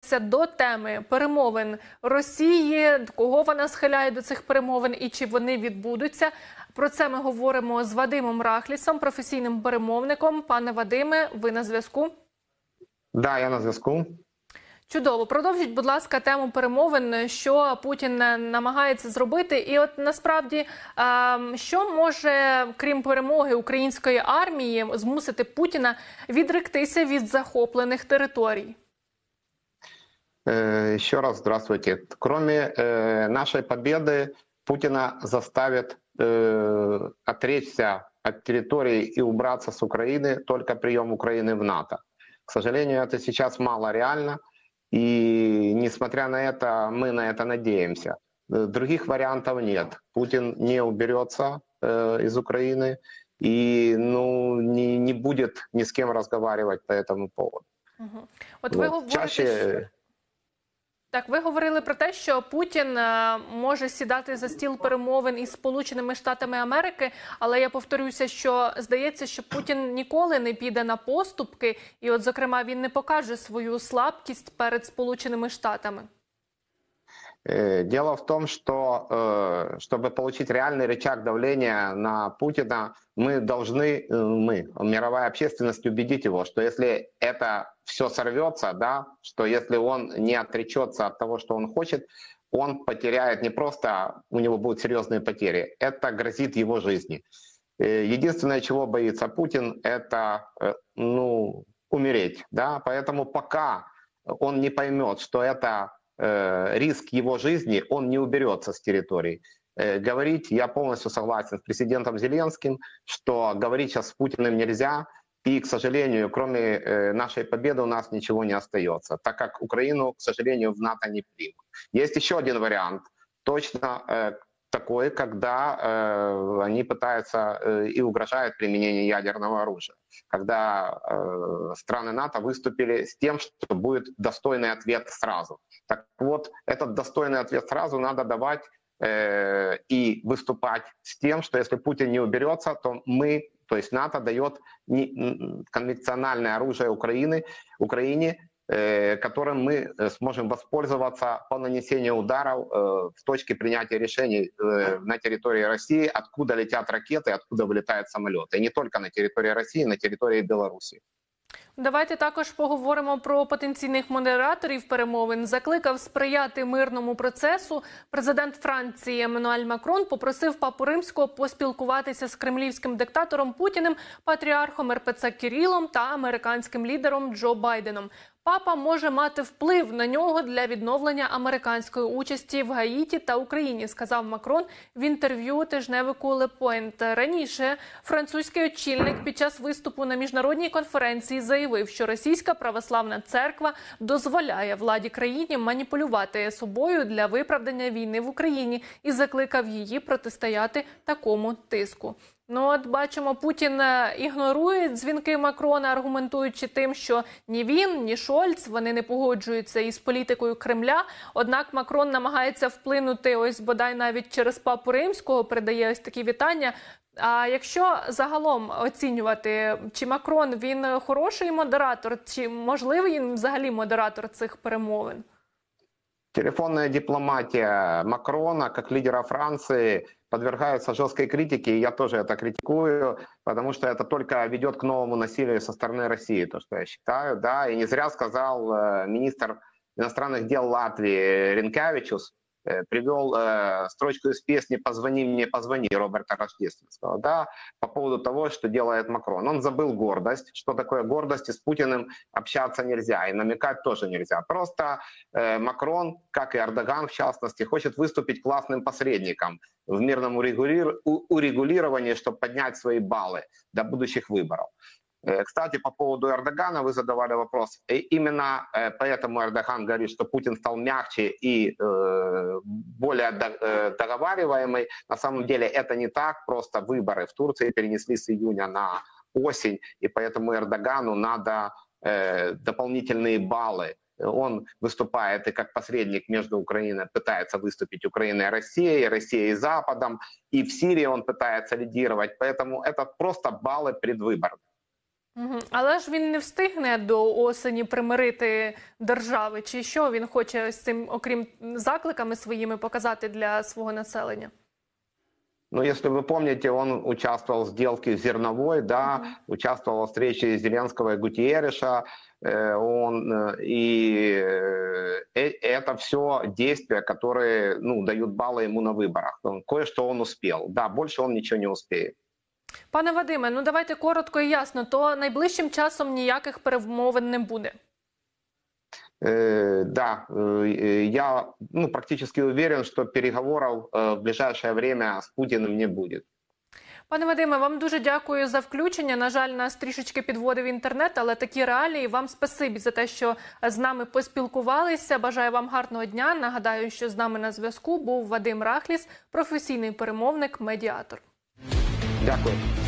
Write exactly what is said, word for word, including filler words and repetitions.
До теми перемовин Росії, кого вона схиляє до цих перемовин і чи вони відбудуться. Про це ми говоримо з Вадимом Рахлісом, професійним перемовником. Пане Вадиме, ви на зв'язку? Да, я на зв'язку. Чудово. Продовжіть, будь ласка, тему перемовин, що Путін намагається зробити. І от насправді, що може, крім перемоги української армії, змусити Путіна відректися від захоплених територій? Еще раз здравствуйте. Кроме э, нашей победы, Путина заставит э, отречься от территории и убраться с Украины только прием Украины в НАТО. К сожалению, это сейчас мало реально, и несмотря на это, мы на это надеемся. Других вариантов нет. Путин не уберется э, из Украины и ну, не, не будет ни с кем разговаривать по этому поводу. Угу. От вот. ви говорите, Чаще... Так, ви говорили про те, що Путін може сідати за стіл перемовин із Сполученими Штатами Америки, але я повторюся, що здається, що Путін ніколи не піде на поступки, і от, зокрема, він не покаже свою слабкість перед Сполученими Штатами. Дело в том, что чтобы получить реальный рычаг давления на Путина, мы должны, мы, мировая общественность, убедить его, что если это все сорвется, да, что если он не отречется от того, что он хочет, он потеряет не просто, у него будут серьезные потери, это грозит его жизни. Единственное, чего боится Путин, это ну, умереть. Да? Поэтому пока он не поймет, что это риск его жизни, он не уберется с территории. Говорить, я полностью согласен с президентом Зеленским, что говорить сейчас с Путиным нельзя, и, к сожалению, кроме нашей победы у нас ничего не остается, так как Украину, к сожалению, в НАТО не примут. Есть еще один вариант, точно такой, когда э, они пытаются э, и угрожают применение ядерного оружия. Когда э, страны НАТО выступили с тем, что будет достойный ответ сразу. Так вот, этот достойный ответ сразу надо давать э, и выступать с тем, что если Путин не уберется, то мы, то есть НАТО дает не, конвенциональное оружие Украины, Украине, которым мы сможем воспользоваться по нанесению ударов в точке принятия решений на территории России, откуда летят ракеты, откуда вылетают самолеты. И не только на территории России, на территории Беларуси. Давайте також поговоримо про потенційних модераторів перемовин. Закликав сприяти мирному процесу. Президент Франції Еммануель Макрон попросив Папу Римського поспілкуватися з кремлівським диктатором Путіним, патріархом ер пе це Кирилом та американським лідером Джо Байденом. Папа може мати вплив на нього для відновлення американської участі в Гаїті та Україні, сказав Макрон в інтерв'ю тижневику Le Point. Раніше французький очільник під час виступу на міжнародній конференції заявив, що Російська православна церква дозволяє владі країни маніпулювати собою для виправдання війни в Україні і закликав її протистояти такому тиску. Ну от бачимо, Путін ігнорує дзвінки Макрона, аргументуючи тим, що ні він, ні Шольц, вони не погоджуються із політикою Кремля. Однак Макрон намагається вплинути, ось бодай навіть через Папу Римського, передає ось такі вітання. А якщо загалом оцінювати, чи Макрон, він хороший модератор, чи можливий він взагалі модератор цих перемовин? Телефонная дипломатия Макрона, как лидера Франции, подвергается жесткой критике, и я тоже это критикую, потому что это только ведет к новому насилию со стороны России, то, что я считаю, да, и не зря сказал э, министр иностранных дел Латвии Ринкевичус, э, привел э, строчку из песни «Позвони мне, позвони» Роберта Рождественского, да, по поводу того, что делает Макрон. Он забыл гордость, что такое гордость, и с Путиным общаться нельзя, и намекать тоже нельзя. Просто э, Макрон, как и Эрдоган в частности, хочет выступить классным посредником в мирном урегулировании, чтобы поднять свои баллы до будущих выборов. Кстати, по поводу Эрдогана вы задавали вопрос. И именно поэтому Эрдоган говорит, что Путин стал мягче и более договариваемый. На самом деле это не так. Просто выборы в Турции перенесли с июня на осень, и поэтому Эрдогану надо дополнительные баллы. Он выступает и как посредник между Украиной, пытается выступить Украиной и Россией, Россией и Западом, и в Сирии он пытается лидировать, поэтому это просто баллы предвыборные. Мгм. Але ж він не встигне до осені примирити держави. Чи що він хоче з цим, окрім закликами своїми, показати для свого населення? Ну, если вы помните, он участвовал в сделке зерновой, да, Мгм. участвовал в встрече Зеленского и Гутиереша, э, он, э, и э, э, это все действия, которые, ну, дают баллы ему на выборах. Он- Кое-что он успел, да, больше он ничего не успеет. Пане Вадиме, ну давайте коротко і ясно, то найближчим часом ніяких перемовин не буде. Э, Да, э, я, ну, практически уверен, что переговоров э, в ближайшее время с Путиным не будет. Пане Вадиме, вам дуже дякую за включення. На жаль, нас трішечки підводив інтернет, але такі реалії. Вам спасибі за те, що з нами поспілкувалися. Бажаю вам гарного дня. Нагадаю, що з нами на зв'язку був Вадим Рахліс, професійний перемовник, медіатор. Дякую.